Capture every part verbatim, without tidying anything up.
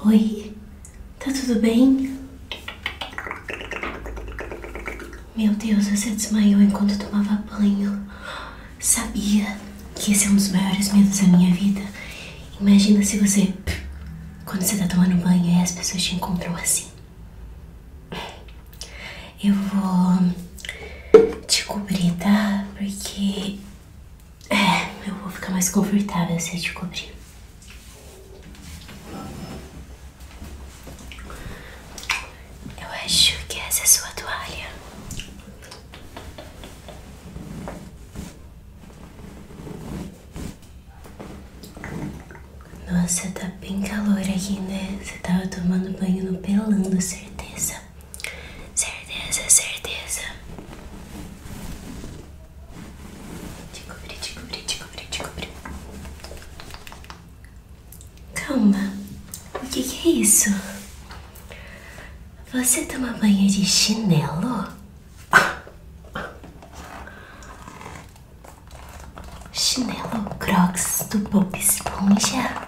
Oi? Tá tudo bem? Meu Deus, você desmaiou enquanto tomava banho. Sabia que esse é um dos maiores medos da minha vida. Imagina se você... Quando você tá tomando banho e as pessoas te encontram assim. Eu vou te cobrir, tá? Porque... É, eu vou ficar mais confortável se eu te cobrir. Eu acho que essa é a sua toalha. Nossa, tá bem calor aqui, né? Você tava tomando banho no pelando, certeza. Certeza, certeza. Te cobri, te cobri, te cobri, te cobri. Calma. O que que é isso? Você toma banho de chinelo? Chinelo Crocs do Bob Esponja?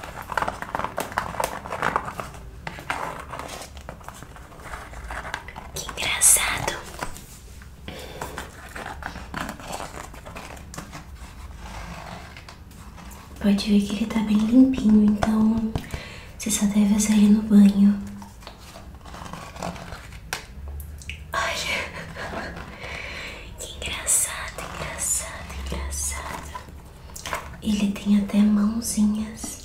Que engraçado. Pode ver que ele tá bem limpinho, então você só deve usar ele no banho. Olha, que engraçado, engraçado, engraçado. Ele tem até mãozinhas.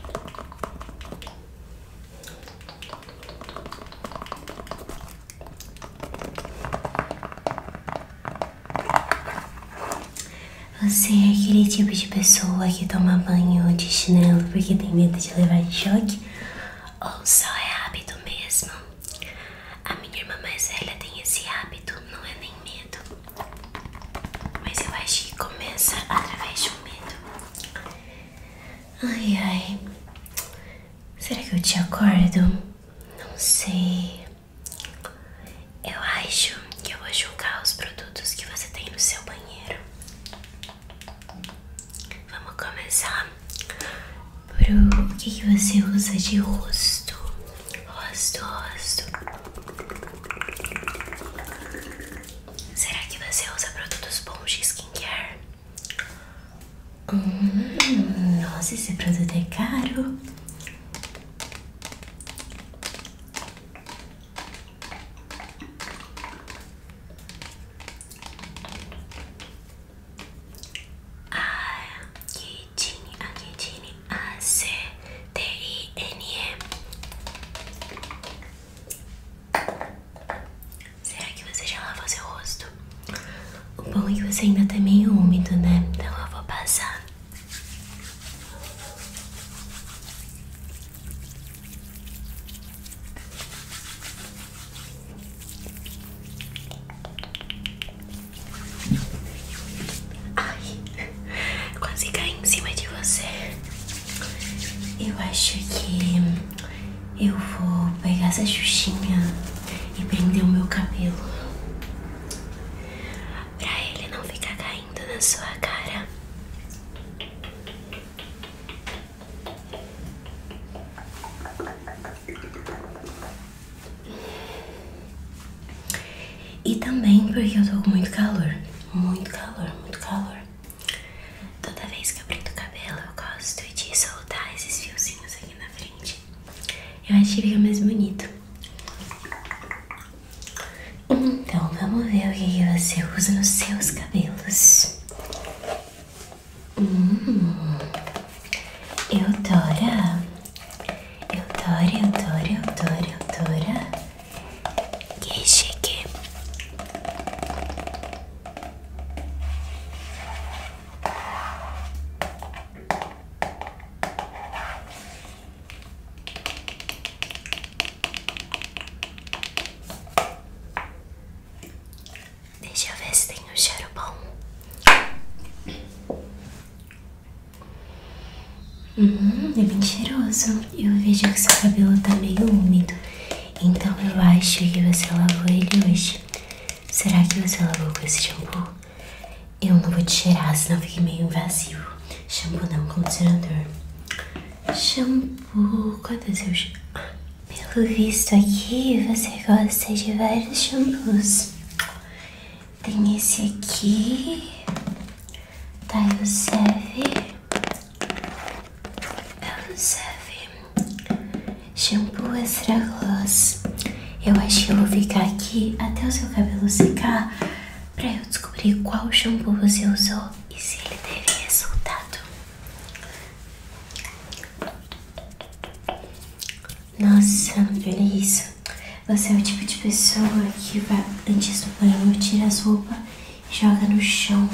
Você é aquele tipo de pessoa que toma banho de chinelo porque tem medo de levar de choque? Ou só é hábito mesmo? A minha irmã mais velha tem esse hábito, não é nem medo. Mas eu acho que começa através de um medo. Ai, ai. Será que eu te acordo? Não sei. Eu acho que eu vou julgar os produtos que você tem no seu banheiro. Vamos começar pro o que, que você usa de rosto. Rosto, rosto. Será que você usa produtos bons de skincare? Hum, nossa, esse produto é caro. A C T I N E. Será que você já lavou seu rosto? O bom é que você ainda tá meio úmido, né? Então eu vou passar. Ai, quase caí em cima de você. Eu acho que eu vou pegar essa xuxinha e prender o meu cabelo pra ele não ficar caindo na sua cara. E também porque eu tô com muito calor. Muito calor, muito calor. Toda vez que eu prendo o cabelo, eu gosto de soltar esses fiozinhos aqui na frente. Eu acho que fica mais bonito. Então, vamos ver o que você usa nos seus cabelos. Hum, Eudora. Eudora, Eudora, Eudora, Eudora. Que chique. Deixa eu ver se tem um cheiro bom. Hum, é bem cheiroso. Eu vejo que seu cabelo tá meio úmido. Então eu acho que você lavou ele hoje. Será que você lavou com esse shampoo? Eu não vou te cheirar, senão fica meio invasivo. Shampoo não, condicionador. Shampoo, cadê seu shampoo? Pelo visto aqui, você gosta de vários shampoos. Tem esse aqui, Taiyosef, Taiyosef, shampoo extra gloss. Eu acho que eu vou ficar aqui até o seu cabelo secar pra eu descobrir qual shampoo você usou e se ele teve resultado. Nossa, olha isso. Você é o tipo de pessoa que vai, antes do banho, tira as roupas e joga no chão.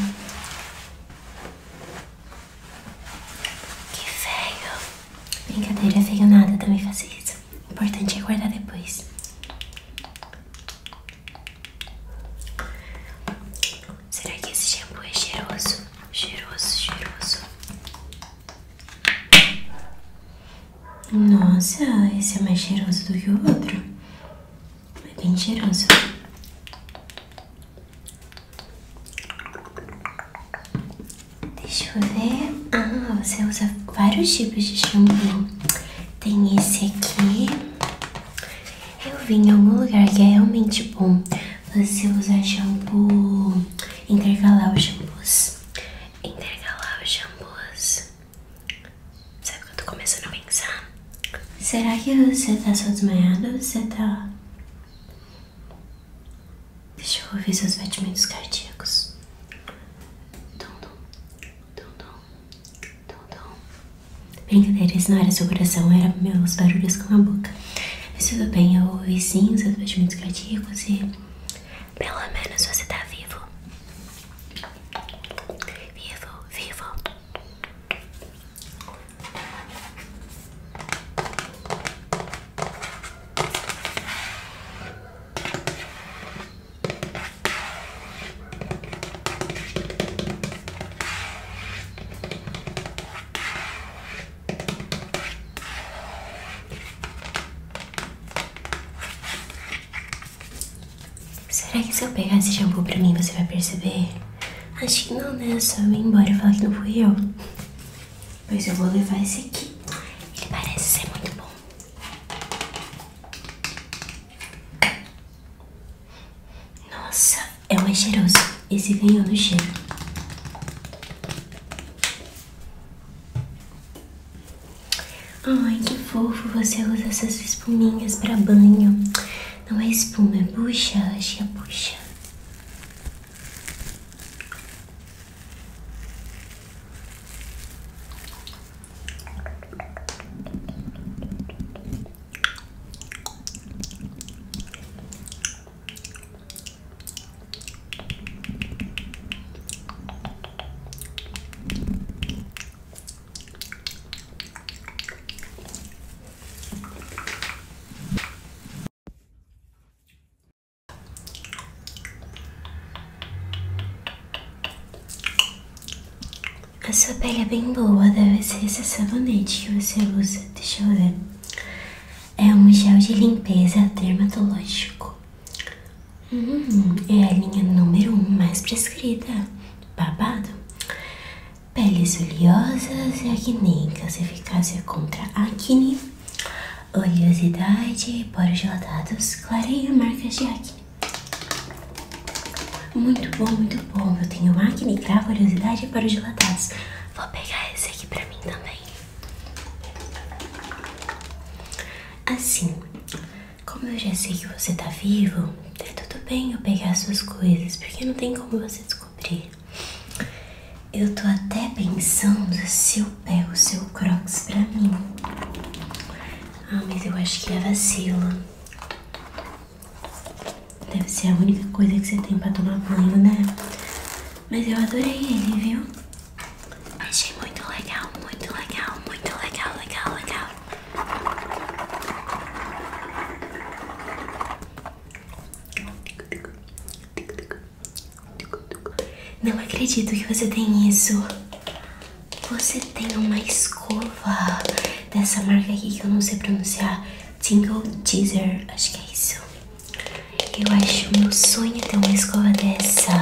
Que feio. Brincadeira, feio nada, também faço isso. O importante é guardar depois. Será que esse shampoo é cheiroso? Cheiroso, cheiroso. Nossa, esse é mais cheiroso do que o outro. É bem cheiroso. Deixa eu ver. Ah, você usa vários tipos de shampoo. Tem esse aqui. Eu vi em algum lugar que é realmente bom você usar shampoo, intercalar os shampoos. Intercalar os shampoos. Sabe o que eu tô começando a pensar? Será que você tá só desmaiada ou você tá... Deixa eu ouvir seus batimentos cardíacos. Tum, tum, tum, tum, tum, tum. Brincadeira, esse não era seu coração, era meus barulhos com a boca. Mas tudo bem, eu ouvi sim seus batimentos cardíacos e pelo menos você tá vivo. Vivo, vivo. Será que se eu pegar esse shampoo pra mim, você vai perceber? Acho que não, né? É só eu ir embora e falar que não fui eu. Pois eu vou levar esse aqui. Ele parece ser muito bom. Nossa, é mais cheiroso. Esse ganhou no cheiro. Ai, que fofo. Você usa essas espuminhas pra banho. Não é espuma, é bucha. Acho que é bucha. A sua pele é bem boa, deve ser esse sabonete que você usa. Deixa eu ver. É um gel de limpeza dermatológico. Hum, é a linha número um mais prescrita. Babado. Peles oleosas e acneicas, eficácia contra acne, oleosidade, poros dilatados, clareia marcas de acne. Muito bom, muito bom. Eu tenho acne, cravo, oleosidade e poros dilatados. Vou pegar esse aqui pra mim também. Assim, como eu já sei que você tá vivo, é tudo bem eu pegar suas coisas, porque não tem como você descobrir. Eu tô até pensando se eu pego o seu Crocs pra mim. Ah, mas eu acho que é vacilo. Deve ser a única coisa que você tem pra tomar banho, né? Mas eu adorei ele, viu? Achei muito legal, muito legal, muito legal, legal, legal. Não acredito que você tem isso. Você tem uma escova dessa marca aqui que eu não sei pronunciar. Tingle Teaser, acho que é isso. Eu acho meu sonho ter uma escova dessa.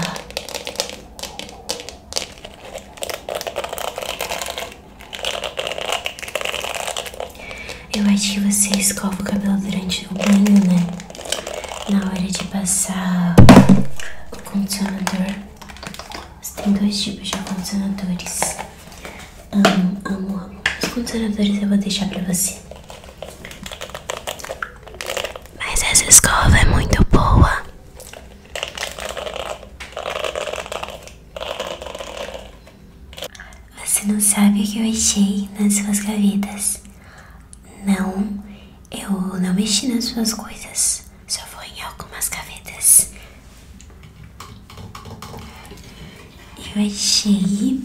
parte que você escova o cabelo durante o banho, né? Na hora de passar o condicionador. Você tem dois tipos de condicionadores. Amo, amo, amo. Os condicionadores eu vou deixar pra você. Mas essa escova é muito boa. Você não sabe o que eu achei nas suas gavetas. Não, eu não mexi nas suas coisas. Só foi em algumas gavetas. Eu achei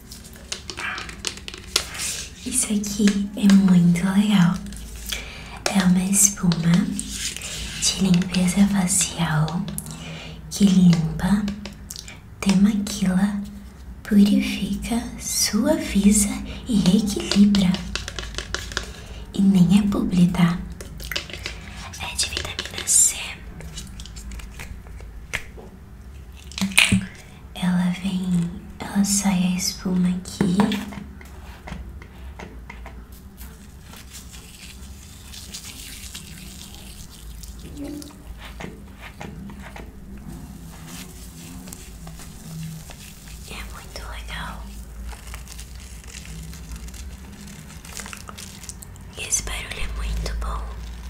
isso aqui é muito legal. É uma espuma de limpeza facial que limpa, demaquila, purifica, suaviza e reequilibra. E nem é publi, tá? É de vitamina C. Ela vem, ela sai a espuma aqui. É muito legal. Esse barulho é muito bom.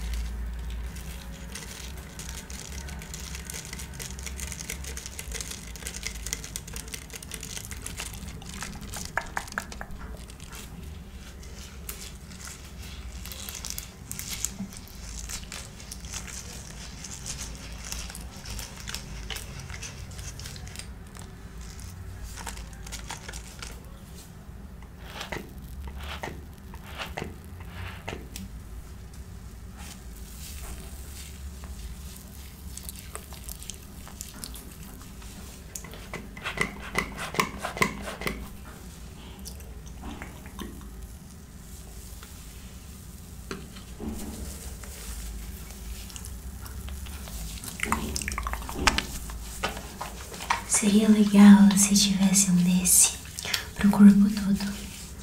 Seria legal se tivesse um desse pro corpo todo.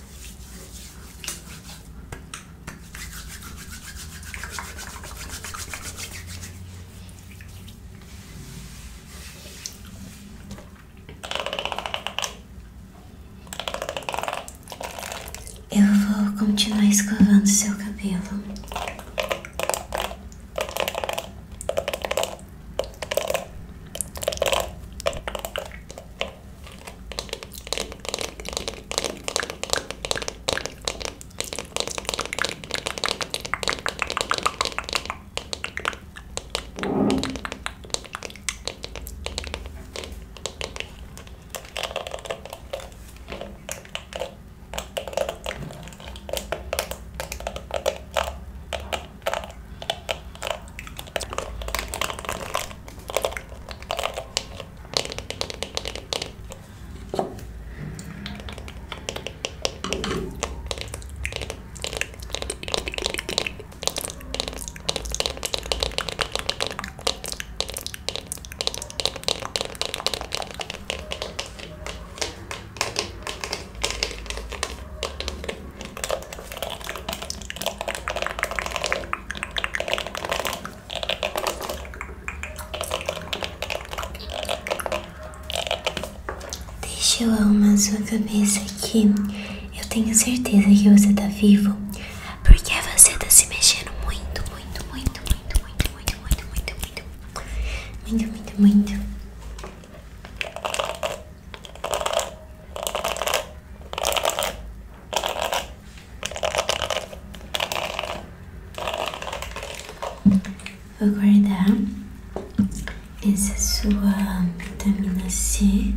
Eu vou continuar escovando seu cabelo. Deixa eu arrumar sua cabeça aqui. Eu tenho certeza que você tá vivo, porque você tá se mexendo muito, muito, muito, muito, muito, muito, muito, muito, muito, muito, muito, muito. Vou guardar essa sua vitamina C.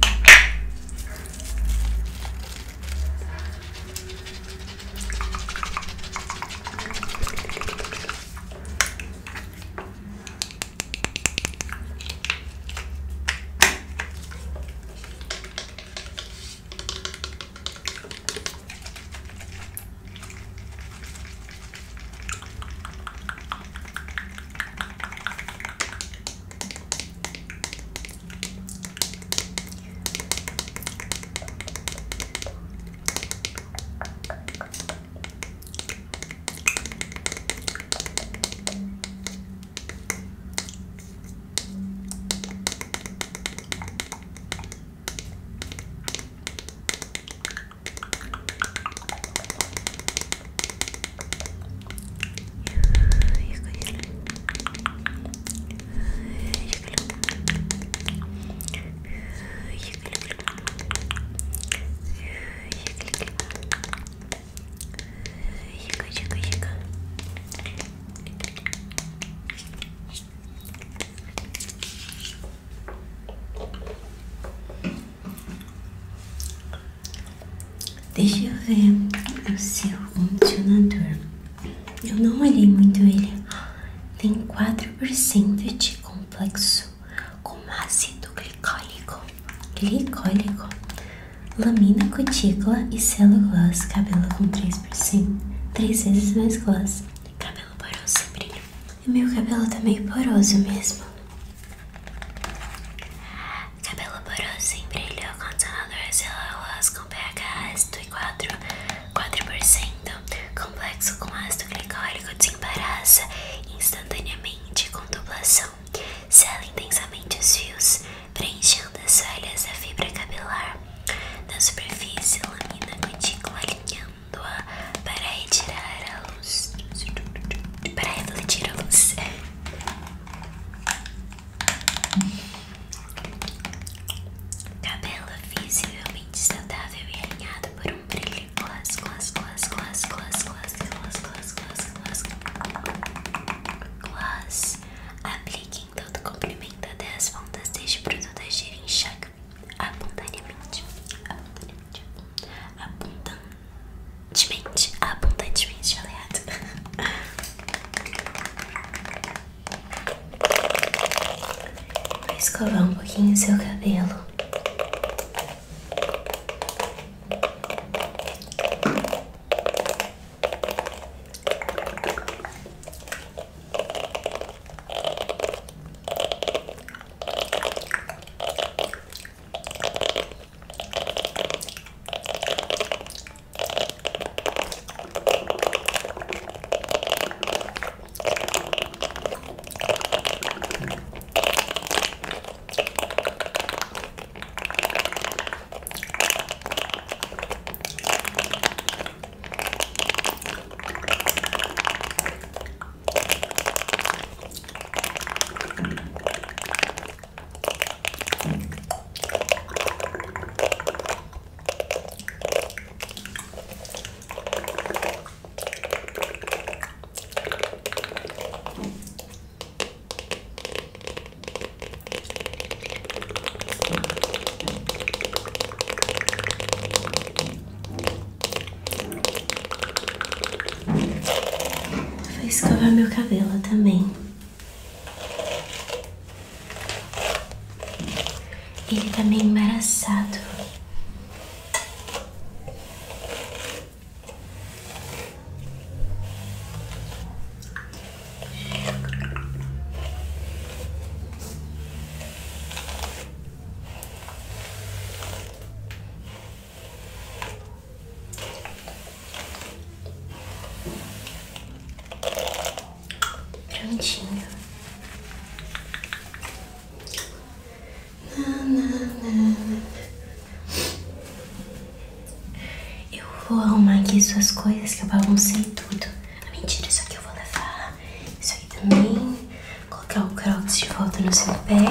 Deixa eu ver o seu condicionador. Eu não olhei muito ele. Tem quatro por cento de complexo com ácido glicólico. Glicólico. Lamina, cutícula e celulose. Cabelo com três por cento. Três vezes mais gloss. Cabelo poroso sem brilho. E meu cabelo tá meio poroso mesmo. Cabelo poroso sem brilho. Condicionador celulose com pH ácido e quatro por cento. Complexo com ácido glicólico. Desembaraça instantaneamente com tubulação. Sela intensamente os fios, preenchendo as falhas da fibra capilar. Na superfície, lamina cutícula, alinhando-a para retirar a luz, para refletir a luz. Cabelo visivelmente saudável e alinhado por um brilho. Gloss, gloss, gloss, gloss, gloss, gloss, gloss, gloss, gloss, gloss. Gloss. Aplique em todo o comprimento até as pontas deste produto agir em enxague abundantemente, abundantemente, abundantemente, abundantemente, aliado. Vou escovar um pouquinho o seu cabelo. Vou escovar meu cabelo também. Ele tá meio embaraçado. Prontinho. Eu vou arrumar aqui suas coisas que eu baguncei tudo. Ah, mentira, isso aqui eu vou levar. Isso aqui também. Colocar o crocs de volta no seu pé.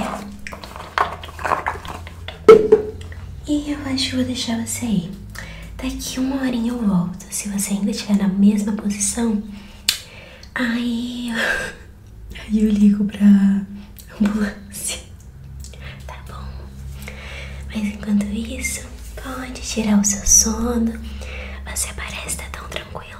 E eu acho que vou deixar você aí. Daqui uma horinha eu volto. Se você ainda estiver na mesma posição, aí eu... Aí eu ligo pra ambulância. Tá bom? Mas enquanto isso, pode tirar o seu sono. Você parece estar tão tranquilo.